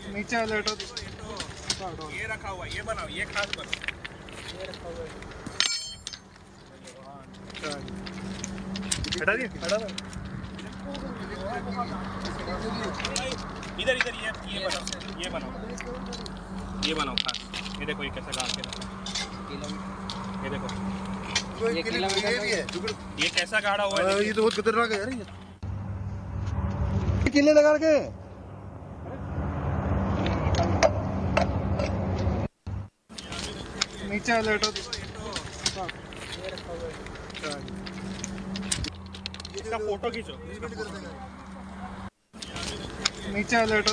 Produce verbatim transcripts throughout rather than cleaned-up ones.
नीचे लेटो ये रखा हुआ ये बनाओ ये खास बनाओ ये रखा हुआ हटा दिए हटा दो इधर इधर ये ये बनाओ ये बनाओ ये बनाओ खास ये देखो ये कैसा गाड़ के रखा ये देखो ये किलोमीटर भी है ये कैसा गाड़ा हुआ है ये तो बहुत खतरनाक है यार ये किले लगा के नीचे लेटो इसका फोटो खींचो नीचे लेटो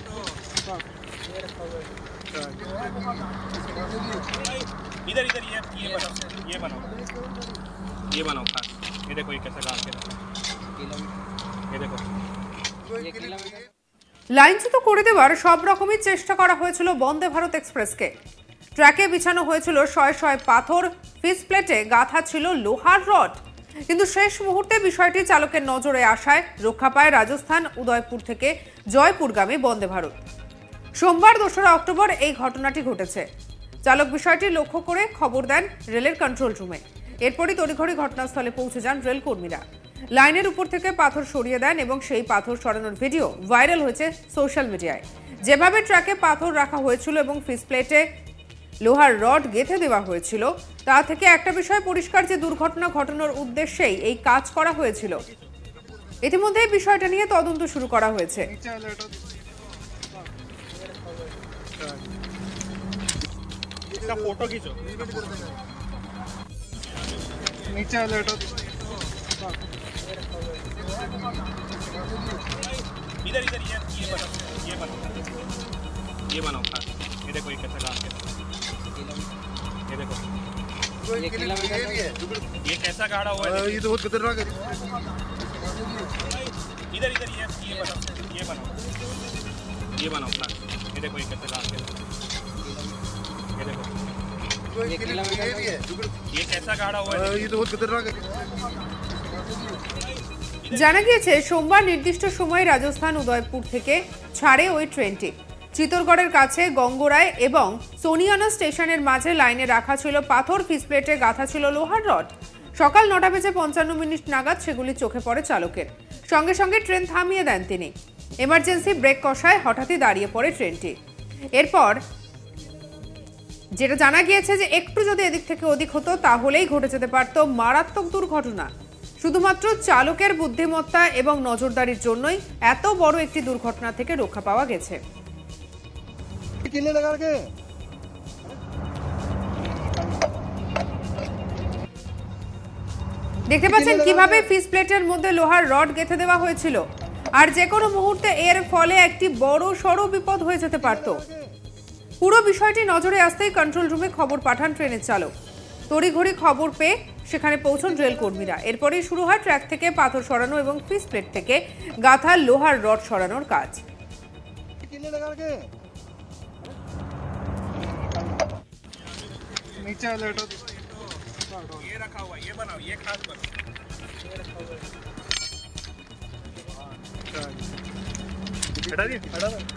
इधर इधर ये ये बनाओ ये बनाओ ये बनाओ खास ये देखो ये कैसा गाड़ के रखा ये देखो লাইনচ্যুত করে দেওয়ার সব রকমের চেষ্টা করা হয়েছিল বন্দে ভারত এক্সপ্রেসকে। ট্র্যাকে বিছানো হয়েছিল শয়ে শয়ে পাথর, ফিস প্লেটে গাঁথা ছিল লোহার রড, কিন্তু শেষ মুহূর্তে বিষয়টি চালকের নজরে আসায় রক্ষা পায় রাজস্থান উদয়পুর থেকে জয়পুরগামী বন্দে ভারত। সোমবার দোসরা অক্টোবর এই ঘটনাটি ঘটেছে। চালক বিষয়টি লক্ষ্য করে খবর দেন রেলের কন্ট্রোল রুমে। এরপরই তড়িঘড়ি ঘটনাস্থলে পৌঁছে যান রেল কর্মীরা। লাইনের উপর থেকে পাথর সরিয়ে দেন এবং সেই পাথর সরানোর ভিডিও ভাইরাল হয়েছে সোশ্যাল মিডিয়ায়। যেভাবে ট্র্যাকে পাথর রাখা হয়েছিল এবং ফিস প্লেটে লোহার রড গেঁথে দেওয়া হয়েছিল, তা থেকে একটা বিষয় পরিষ্কার যে দুর্ঘটনা ঘটানোর উদ্দেশ্যেই এই কাজ করা হয়েছিল। ইতিমধ্যে বিষয়টা নিয়ে তদন্ত শুরু করা হয়েছে। इसका फोटो खींचो नीचे लेटो इधर इधर ये ये बनाओ ये बनाओ ये बनाओ खास ये देखो ये कैसा गाड़ के रखा ये देखो ये किलोमीटर भी है ये कैसा गाड़ा हुआ है ये तो बहुत खतरनाक है इधर इधर ये ये बनाओ ये बनाओ ये बनाओ खास ये देखो ये कैसा गाड़ के रखा ये देखो ये किलोमीटर भी है ये कैसा गाड़ा हुआ है ये तो बहुत खतरनाक है। জানা গিয়েছে সোমবার নির্দিষ্ট সময়ে রাজস্থান উদয়পুর থেকে ছাড়ে ওই ট্রেনটি। চিতরগড়ের কাছে গঙ্গরায় এবং সোনিয়ানা স্টেশনের মাঝে লাইনে রাখা ছিল পাথর, ফিস প্লেটে গাঁথা ছিল লোহার রড। সকাল নটা বেজে পঞ্চান্ন মিনিট নাগাদ সেগুলি চোখে পড়ে চালকের। সঙ্গে সঙ্গে ট্রেন থামিয়ে দেন তিনি। এমার্জেন্সি ব্রেক কষায় হঠাৎই দাঁড়িয়ে পড়ে ট্রেনটি। এরপর যেটা জানা গিয়েছে যে একটু যদি এদিক থেকে ওদিক হতো তাহলেই ঘটে যেতে পারত মারাত্মক দুর্ঘটনা। শুধুমাত্র চালকের বুদ্ধিমত্তা এবং নজরদারির জন্যই এত বড় একটি দুর্ঘটনা থেকে রক্ষা পাওয়া গেছে। দেখতে পাচ্ছেন কিভাবে ফিস প্লেটের মধ্যে লোহার রড গেঁথে দেওয়া হয়েছিল, আর যে কোনো মুহূর্তে এর ফলে একটি বড় সড় বিপদ হয়ে যেতে পারত। পুরো বিষয়টি নজরে আসতেই কন্ট্রোল রুমে খবর পাঠান ট্রেনের চালক। তড়িঘড়ি খবর পেয়ে সেখানে পৌঁছন রেল কর্মীরা। এরপরেই শুরু হয় ট্র্যাক থেকে পাথর সরানো এবং ফিস প্লেট থেকে গাঁথা লোহার রড সরানোর কাজ। नीचे लेटो ये रखा हुआ ये बनाओ ये खास बनाओ हटा दिए हटा दो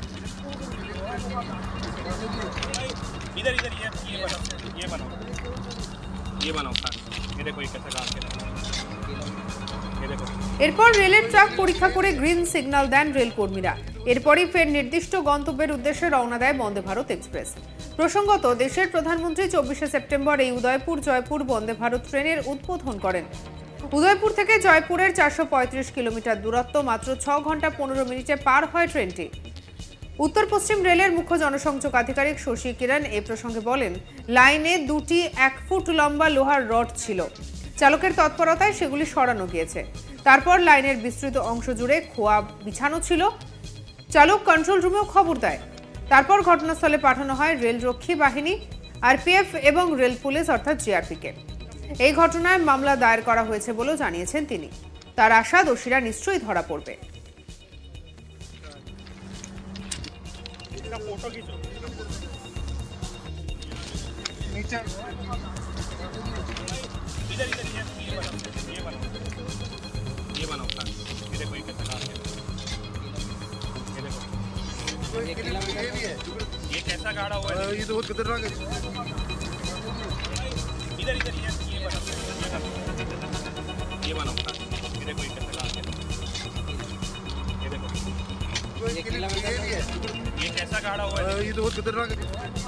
इधर इधर ये ये बनाओ ये बनाओ ये बनाओ खास ये देखो ये कैसा गाड़ के रखा ये देखो এরপর রেলের ট্রাক পরীক্ষা করে গ্রিন সিগন্যাল দেন রেল কর্মীরা। এরপরই ফের নির্দিষ্ট গন্তব্যের উদ্দেশ্যে রওনা দেয় বন্দে ভারত এক্সপ্রেস। প্রসঙ্গত, দেশের প্রধানমন্ত্রী চব্বিশে সেপ্টেম্বর এই উদয়পুর জয়পুর বন্দে ভারত ট্রেনের উদ্বোধন করেন। উদয়পুর থেকে জয়পুরের চারশো পঁয়ত্রিশ কিলোমিটার দূরত্ব মাত্র ছ ঘন্টা পনেরো মিনিটে পার হয় ট্রেনটি। উত্তর পশ্চিম রেলের মুখ্য জনসংযোগ আধিকারিক শশী কিরণ এ প্রসঙ্গে বলেন, লাইনে দুটি এক ফুট লম্বা লোহার রড ছিল। চালকের তৎপরতায় সেগুলি সরানো গিয়েছে। তারপর লাইনের বিস্তৃত অংশ জুড়ে খোয়া বিছানো ছিল। চালক কন্ট্রোল রুমেও খবর দেয়। তারপর ঘটনাস্থলে পাঠানো হয় রেলরক্ষী বাহিনী, আরপিএফ এবং রেল পুলিশ অর্থাৎ জিআরপিকে। এই ঘটনায় মামলা দায়ের করা হয়েছে বলেও জানিয়েছেন তিনি। তার আশা দোষীরা নিশ্চয়ই ধরা পড়বে। फोटो खींचो नीचे इधर इधर ये ये बनाओ ये बनाओ ये बनाओ खास ये देखो ये कैसा गाड़ के ये देखो ये भी है ये कैसा गाड़ा हुआ है? ये तो बहुत खतरनाक है। इधर इधर ये ये बनाओ, ये बनाओ, ये बनाओ खास। ये देखो ये कैसा गाड़ के रखा है। ये देखो ये भी है ये कैसा गाड़ा हुआ है? ये तो बहुत खतरनाक है।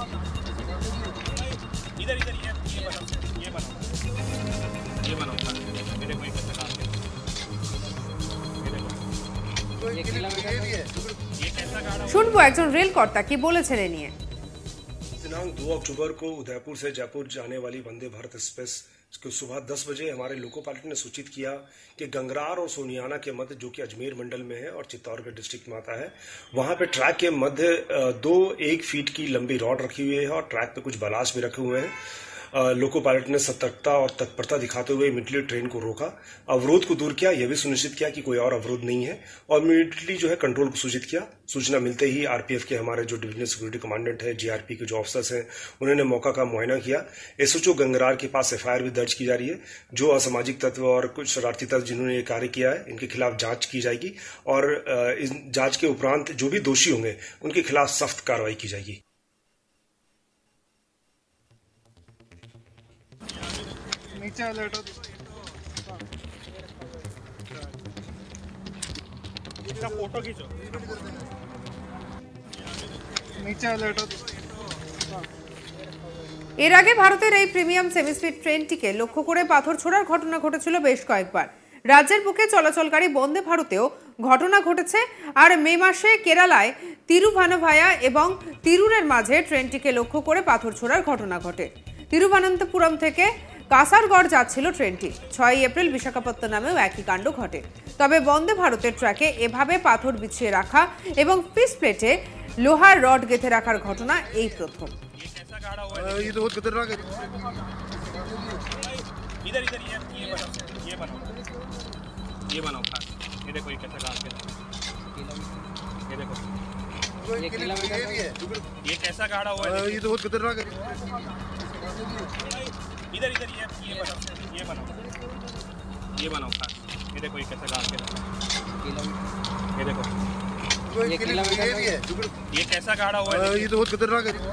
इधर इधर ये ये बनाओ, ये बनाओ, ये बनाओ खास। ये देखो ये कैसा गाड़ के रखा है। ये देखो ये भी है ये कैसा गाड़ा। শুনবো একজন রেল কর্তা কি বলেছেন এ নিয়ে। दिनांक दो अक्टूबर को उदयपुर से जयपुर जाने वाली वंदे भारत एक्सप्रेस को सुबह दस बजे हमारे लोको पायलट ने सूचित किया कि गंगरार और सोनियाना के मध्य, जो कि अजमेर मंडल में है और चित्तौड़गढ़ डिस्ट्रिक्ट में आता है, वहां पे ट्रैक के मध्य दो एक फीट की लंबी रॉड रखी हुई है और ट्रैक पे कुछ बलाश भी रखे हुए हैं। लोको पायलट ने सतर्कता और तत्परता दिखाते हुए इमीडिएटली ट्रेन को रोका, अवरोध को दूर किया, यह भी सुनिश्चित किया कि कोई और अवरोध नहीं है और इमीडिएटली जो है कंट्रोल को सूचित किया। सूचना मिलते ही आरपीएफ के हमारे जो डिविजनल सिक्योरिटी कमांडेंट है, जीआरपी के जो ऑफिसर्स हैं, उन्होंने मौका का मुआयना किया। एसओचओ गंगरार के पास एफआईआर भी दर्ज की जा रही है। जो असामाजिक तत्व और कुछ शरारती तत्व जिन्होंने ये कार्य किया है, इनके खिलाफ जांच की जाएगी और इस जांच के उपरांत जो भी दोषी होंगे उनके खिलाफ सख्त कार्रवाई की जाएगी। नीचे लेटो इसका फोटो खींचो। नीचे लेटो এর আগে ভারতের এই প্রিমিয়াম সেমি স্পিড ট্রেনটিকে লক্ষ্য করে পাথর ছোড়ার ঘটনা ঘটেছিল বেশ কয়েকবার। রাজ্যের বুকে চলাচলকারী বন্দে ভারতেও ঘটনা ঘটেছে। আর মে মাসে কেরালায় তিরুভানাভায়া এবং তিরুরের মাঝে ট্রেনটিকে লক্ষ্য করে পাথর ছোড়ার ঘটনা ঘটে। তিরুভানন্তপুরম থেকে কাসারগড় যাচ্ছিল ট্রেনটি। ছয়ই এপ্রিল বিশাখাপত্তনমেও একই কাণ্ড ঘটে। তবে বন্দে ভারতের ট্র্যাকে এভাবে পাথর বিছিয়ে রাখা এবং পিস প্লেটে লোহার রড গেঁথে রাখার ঘটনা এই প্রথম। ये तो बहुत खतरनाक है। इधर इधर ये ये बनाओ, ये बनाओ, ये बनाओ खास। ये देखो ये कैसा गाड़ के रखा है। ये देखो ये भी है ये कैसा गाड़ा हुआ है? ये तो बहुत खतरनाक है। इधर इधर ये ये बनाओ, ये बनाओ, ये बनाओ खास। ये देखो ये कैसा गाड़ के रखा है। ये देखो ये भी है ये कैसा गाड़ा हुआ है? ये तो बहुत खतरनाक है।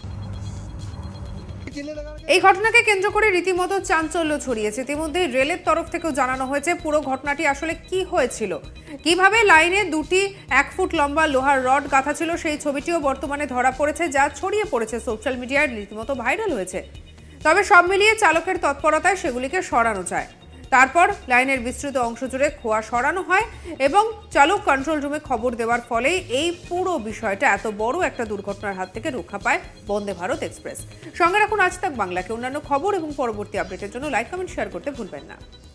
এই ঘটনাকে কেন্দ্র করে রীতিমতো চাঞ্চল্য ছড়িয়েছে। ইতিমধ্যে রেলের তরফ থেকেও জানানো হয়েছে পুরো ঘটনাটি আসলে কি হয়েছিল, কিভাবে লাইনে দুটি এক ফুট লম্বা লোহার রড গাঁথা ছিল সেই ছবিটিও বর্তমানে ধরা পড়েছে, যা ছড়িয়ে পড়েছে সোশ্যাল মিডিয়ায়, রীতিমতো ভাইরাল হয়েছে। তবে সব মিলিয়ে চালকের তৎপরতায় সেগুলিকে সরানো যায়। তারপর লাইনের বিস্তৃত অংশ জুড়ে খোয়া সরানো হয় এবং চালক কন্ট্রোল রুমে খবর দেওয়ার ফলে এই পুরো বিষয়টা এত বড় একটা দুর্ঘটনার হাত থেকে রক্ষা পায় বন্দে ভারত এক্সপ্রেস। সঙ্গে রাখুন আজ তাক বাংলাকে। অন্যান্য খবর এবং পরবর্তী আপডেটের জন্য লাইক, কমেন্ট, শেয়ার করতে ভুলবেন না।